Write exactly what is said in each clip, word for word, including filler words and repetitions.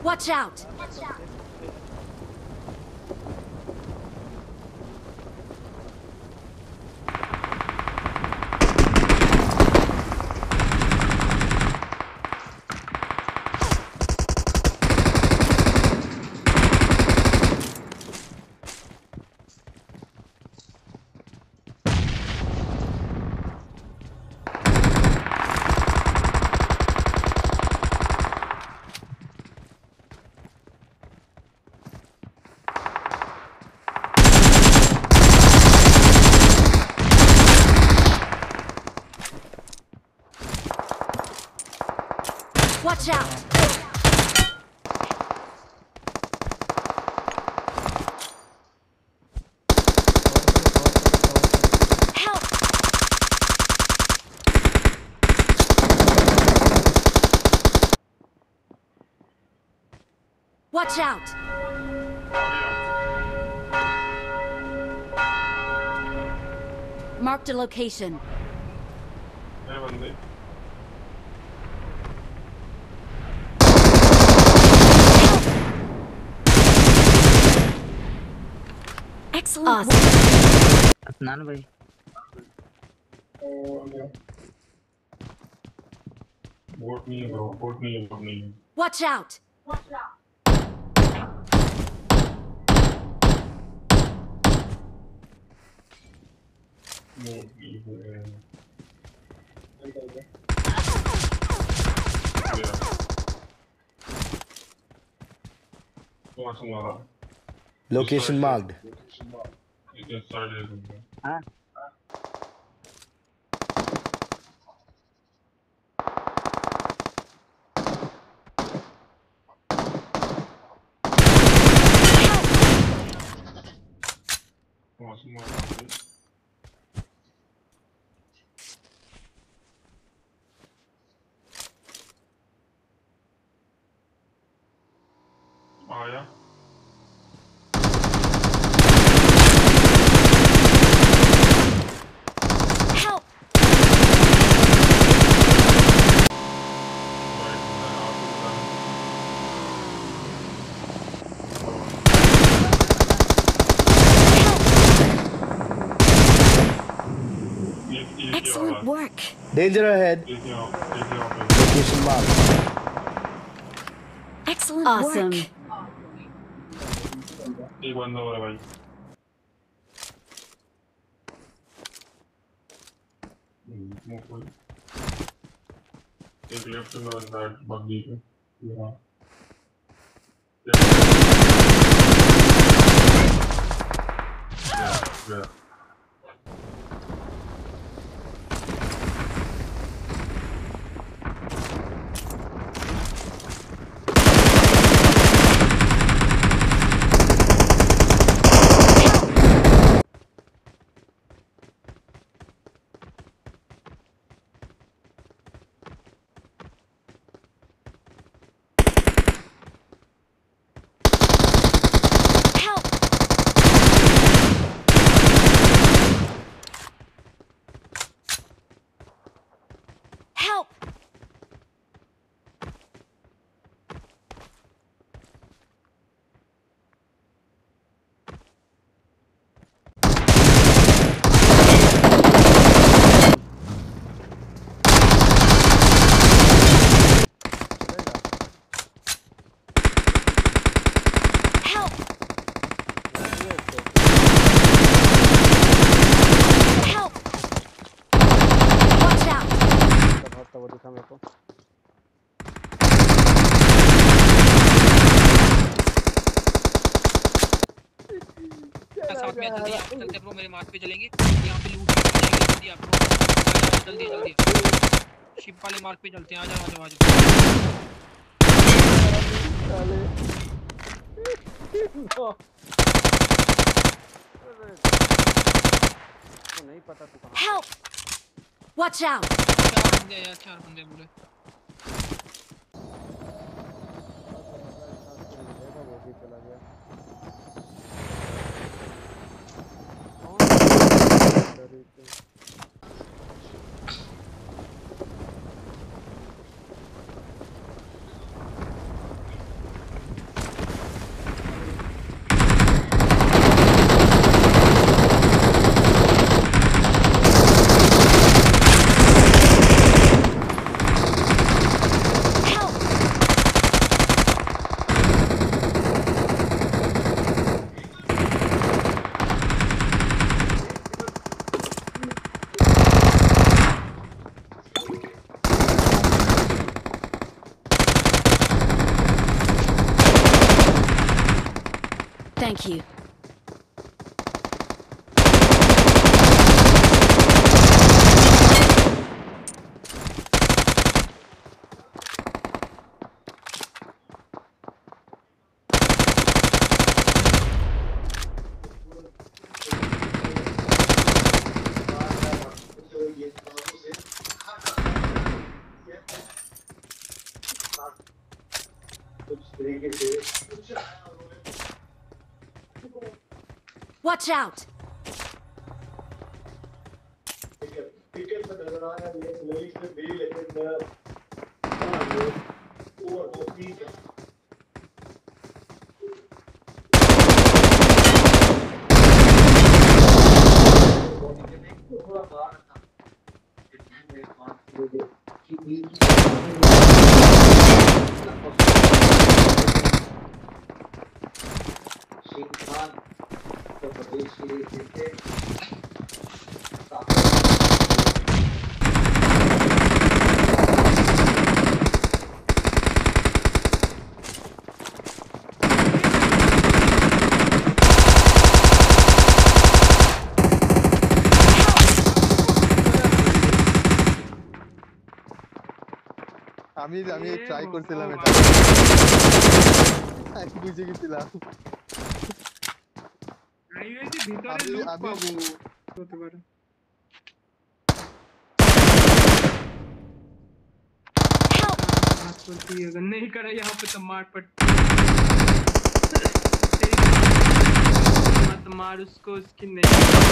Watch out! Watch out! Help! Watch out! Marked a location. Excellent. Awesome. Adnan bhai. Vote me, bro. Vote me, vote me. Watch out! Watch out! Vote me, bro. Yeah. Location marked. You can start it. Huh? Oh yeah. Help! Excellent work. Danger ahead. Location marked. Excellent awesome. Work. एक बंदा हो रहा है भाई एक left में बंदा है बग्गी पे यहाँ गया Help! वो दिखा मेरे को साथ में जल्दी आप चलते ब्रो मेरे मार्क पे चलेंगे यहाँ पे लूट जल्दी आप ब्रो जल्दी जल्दी शिप वाले मार्क पे चलते हैं आ जाओ आ जाओ आ जाओ नहीं पता तू कहां Help! Watch out! चार बंदे यार चार बंदे पूरे वो भी चला गया Thank you. Watch out! আমি আমি এ ট্রাই করছিলাম এটা ভগবান। আমি বুঝে গেছিলাম আমি ভেবেছি ভিতরে আমি লুট আমি পাবো হতে পারে Help! बात करती है अगर नहीं करा यहाँ पे तो मार पड़ती मत मार उसको उसकी नहीं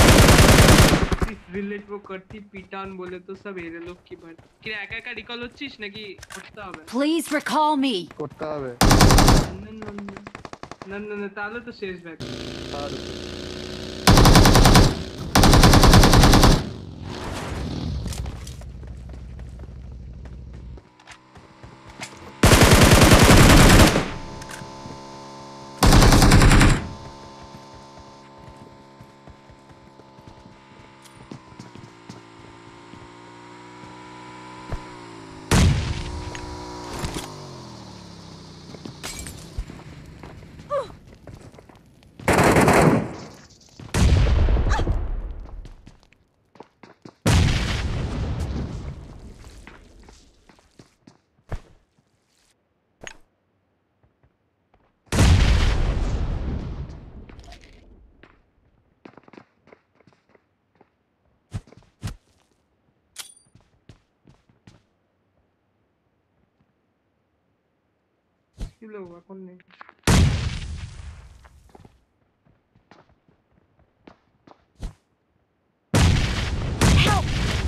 रिलेट वो करती पिटान बोले तो सब एरे लोग की बात कि एका एका रिकॉल होच्छिस নাকি করতে হবে Please recall me. করতে হবে না না না না না তাহলে তো শেষ ব্যাক আর ছিল এখন নেই Help!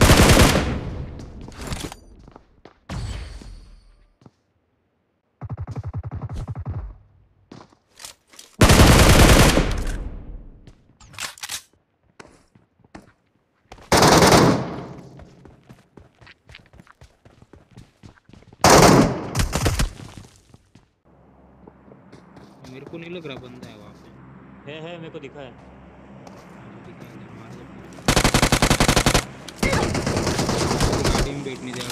मेरे को नहीं लग रहा बंदा है वहाँ पे है है मेरे को दिखा है मुझे दिखा है, मार दो गाड़ी में बैठने दे